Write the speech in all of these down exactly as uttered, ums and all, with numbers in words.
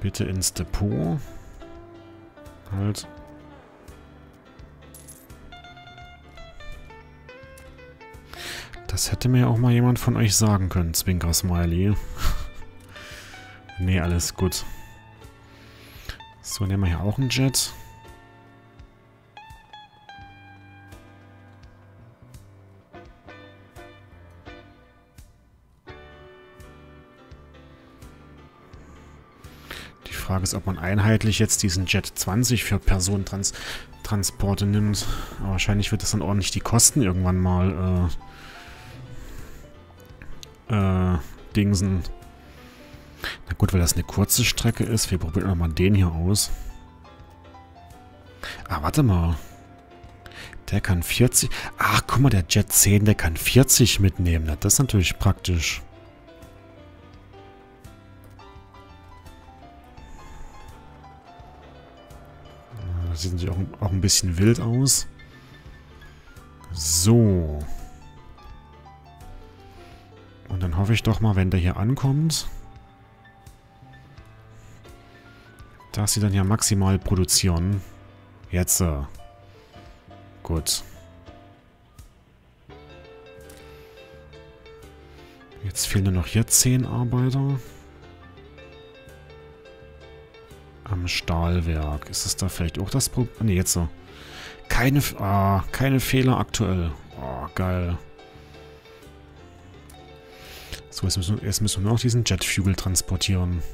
Bitte ins Depot. Halt. Das hätte mir auch mal jemand von euch sagen können, Zwinker-Smiley. Nee, alles gut. So, nehmen wir hier auch einen Jet. Die Frage ist, ob man einheitlich jetzt diesen Jet zwanzig für Personentransporte nimmt. Aber wahrscheinlich wird das dann ordentlich die Kosten irgendwann mal äh, äh, dingsen. Na gut, weil das eine kurze Strecke ist. Wir probieren nochmal den hier aus. Ah, warte mal. Der kann vierzig... Ach, guck mal, der Jet zehn, der kann vierzig mitnehmen. Na, das ist natürlich praktisch. Da sehen sie auch, auch ein bisschen wild aus. So. Und dann hoffe ich doch mal, wenn der hier ankommt, dass sie dann ja maximal produzieren. Jetzt. Äh, gut. Jetzt fehlen nur noch hier zehn Arbeiter. Am Stahlwerk. Ist es da vielleicht auch das Problem? Ne, jetzt so. Keine, ah, keine Fehler aktuell. Oh, geil. So, jetzt müssen, jetzt müssen wir nur noch diesen Jetfuel transportieren.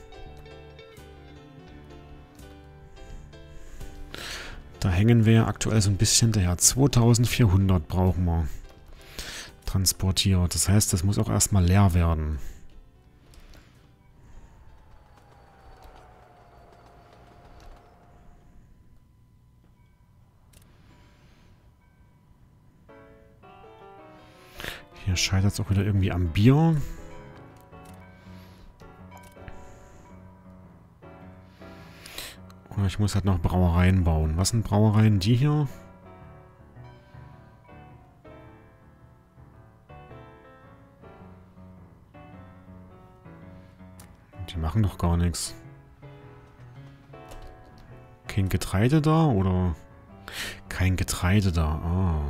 Da hängen wir ja aktuell so ein bisschen hinterher. zweitausendvierhundert brauchen wir. Transportiert. Das heißt, das muss auch erstmal leer werden. Hier scheitert es auch wieder irgendwie am Bier. Und ich muss halt noch Brauereien bauen. Was sind Brauereien? Die hier? Die machen doch gar nichts. Kein Getreide da, oder? Kein Getreide da. Ah.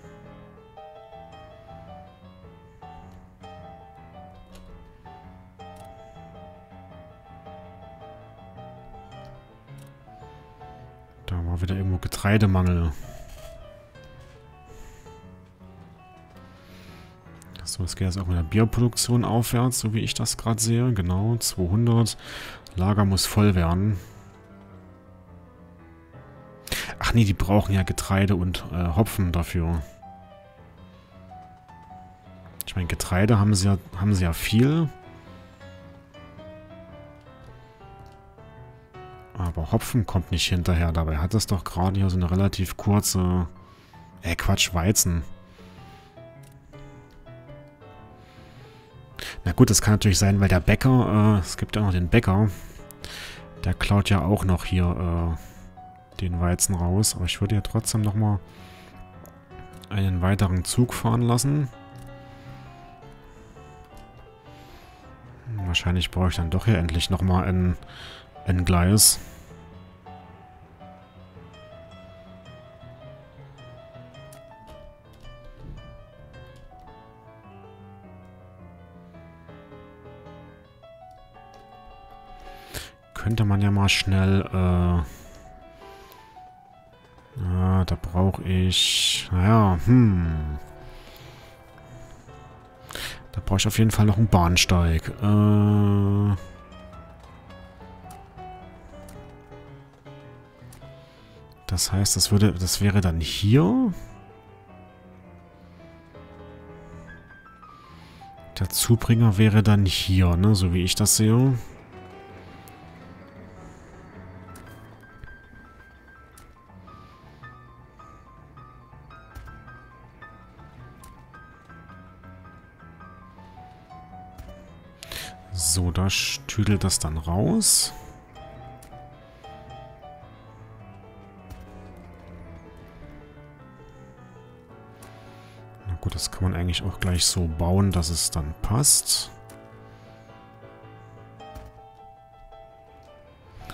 Da war wieder irgendwo Getreidemangel. So, es geht jetzt auch mit der Bierproduktion aufwärts, so wie ich das gerade sehe. Genau, zweihundert. Lager muss voll werden. Ach nee, die brauchen ja Getreide und äh, Hopfen dafür. Ich meine, Getreide haben sie ja, haben sie ja viel. Aber Hopfen kommt nicht hinterher. Dabei hat es doch gerade hier so eine relativ kurze... Äh, Quatsch, Weizen. Na gut, das kann natürlich sein, weil der Bäcker... Äh, es gibt ja noch den Bäcker. Der klaut ja auch noch hier äh, den Weizen raus. Aber ich würde ja trotzdem nochmal einen weiteren Zug fahren lassen. Wahrscheinlich brauche ich dann doch hier endlich nochmal ein... ein Gleis. Könnte man ja mal schnell, äh... Ja, da brauche ich... Naja, hm... Da brauche ich auf jeden Fall noch einen Bahnsteig. Äh... Das heißt, das würde, das wäre dann hier. Der Zubringer wäre dann hier, ne, so wie ich das sehe. So, da tüdelt das dann raus. Gut, das kann man eigentlich auch gleich so bauen, dass es dann passt.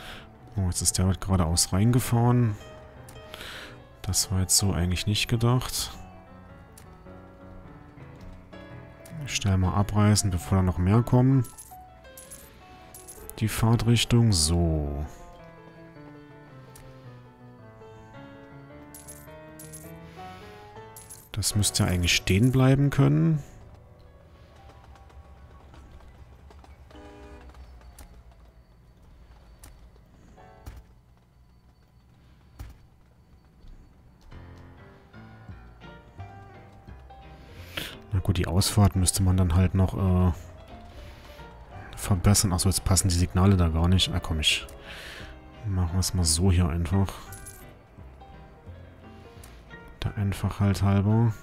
jetzt ist der halt geradeaus reingefahren. Das war jetzt so eigentlich nicht gedacht. Schnell mal abreißen, bevor da noch mehr kommen. Die Fahrtrichtung. So. Das müsste ja eigentlich stehen bleiben können. Na gut, die Ausfahrt müsste man dann halt noch äh, verbessern. Achso, jetzt passen die Signale da gar nicht. Ah komm, ich machen wir es mal so hier einfach. Der Einfachheit halber.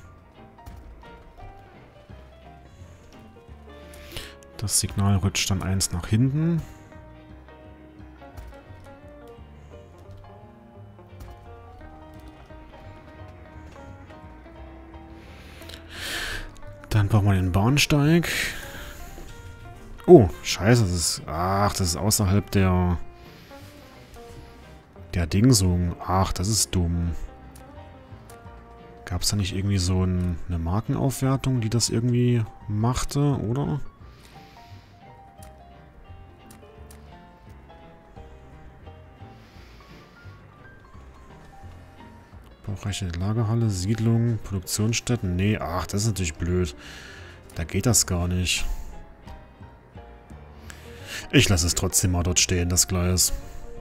Das Signal rutscht dann eins nach hinten. Dann brauchen wir den Bahnsteig. Oh, scheiße, das ist... Ach, das ist außerhalb der... Der Dingsung. Ach, das ist dumm. Gab es da nicht irgendwie so ein, eine Markenaufwertung, die das irgendwie machte, oder? Baureiche Lagerhalle, Siedlung, Produktionsstätten. Nee, ach, das ist natürlich blöd. Da geht das gar nicht. Ich lasse es trotzdem mal dort stehen, das Gleis.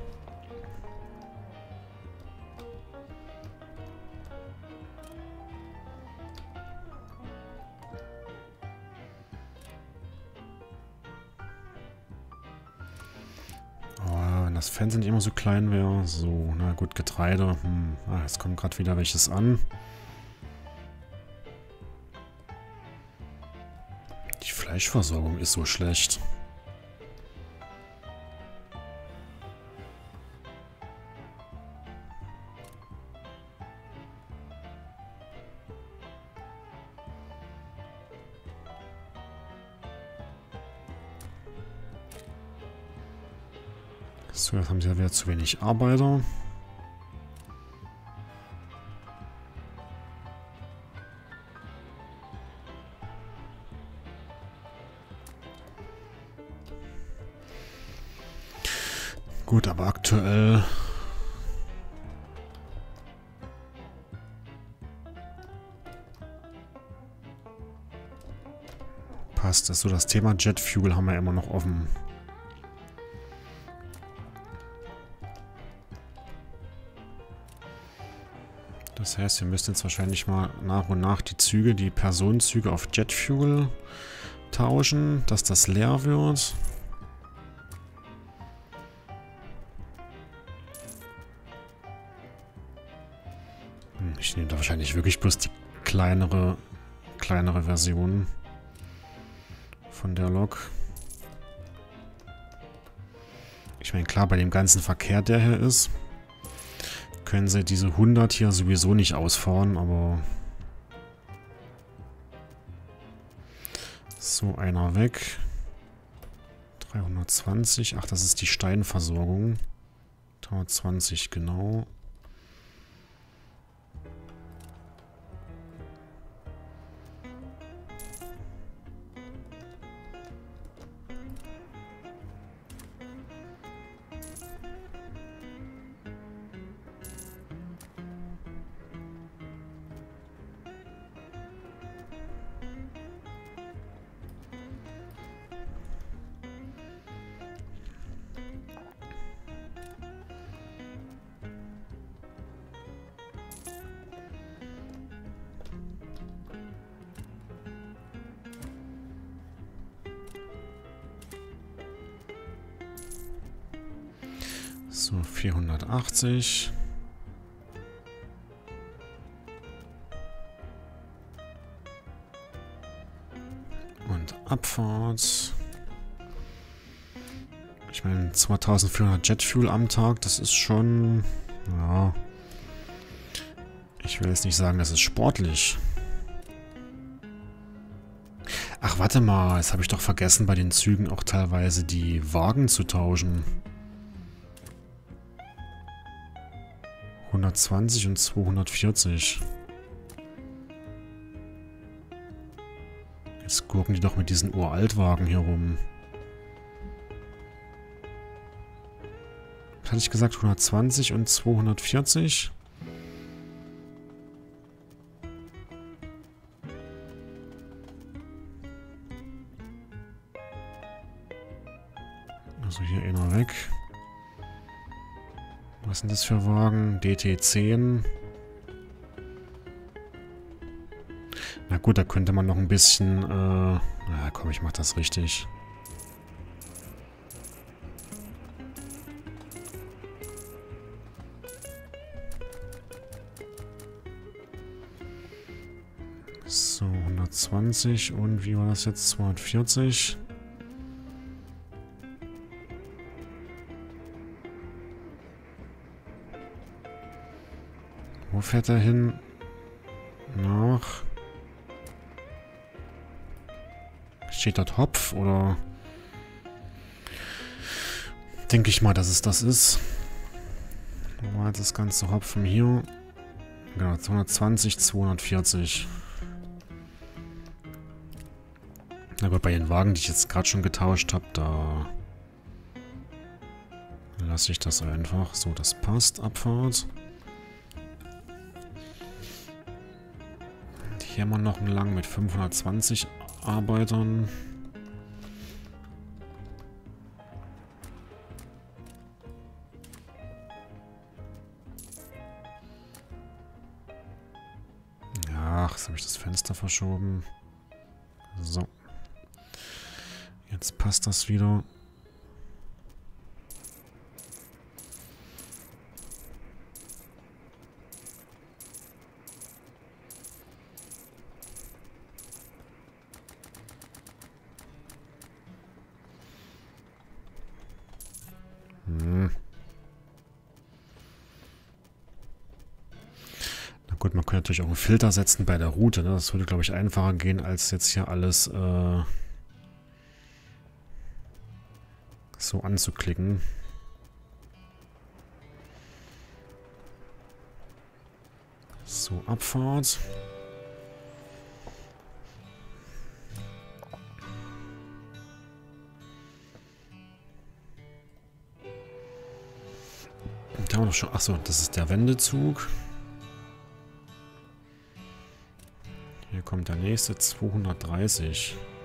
Das Fenster nicht immer so klein wäre. So, na gut, Getreide. Hm. Ah, jetzt kommt gerade wieder welches an. Die Fleischversorgung ist so schlecht. So, jetzt haben sie ja wieder zu wenig Arbeiter. Gut, aber aktuell... passt es so. Das Thema Jet Fuel haben wir immer noch offen. Das heißt, wir müssen jetzt wahrscheinlich mal nach und nach die Züge, die Personenzüge auf Jet Fuel tauschen, dass das leer wird. Ich nehme da wahrscheinlich wirklich bloß die kleinere, kleinere Version von der Lok. Ich meine, klar, bei dem ganzen Verkehr, der hier ist, können sie diese hundert hier sowieso nicht ausfahren, aber... So, einer weg. dreihundertzwanzig. Ach, das ist die Steinversorgung. dreihundertzwanzig, genau. So, vierhundertachtzig. Und Abfahrt. Ich meine, zweitausendvierhundert Jet Fuel am Tag, das ist schon... Ja... Ich will jetzt nicht sagen, das ist sportlich. Ach, warte mal, jetzt habe ich doch vergessen, bei den Zügen auch teilweise die Wagen zu tauschen. hundertzwanzig und zweihundertvierzig. Jetzt gucken die doch mit diesen Uraltwagen hier rum. Was hatte ich gesagt? hundertzwanzig und zweihundertvierzig? Also hier einer weg. Was sind das für Wagen? D T zehn. Na gut, da könnte man noch ein bisschen... Äh, na komm, ich mach das richtig. So, hundertzwanzig und wie war das jetzt? zweihundertvierzig. Wo fährt er hin? Nach... Steht dort Hopf oder... Denke ich mal, dass es das ist. Wo war jetzt das ganze Hopfen hier? Genau, zweihundertzwanzig, zweihundertvierzig. Aber bei den Wagen, die ich jetzt gerade schon getauscht habe, da lasse ich das einfach. So, das passt. Abfahrt. Hier haben wir noch einen lang mit fünfhundertzwanzig Arbeitern. Ach, jetzt habe ich das Fenster verschoben. So. Jetzt passt das wieder. Hm. Na gut, man könnte natürlich auch einen Filter setzen bei der Route. Ne? Das würde, glaube ich, einfacher gehen, als jetzt hier alles äh, so anzuklicken. So, Abfahrt. Da haben wir doch schon. Achso, das ist der Wendezug. Hier kommt der nächste, zweihundertdreißig.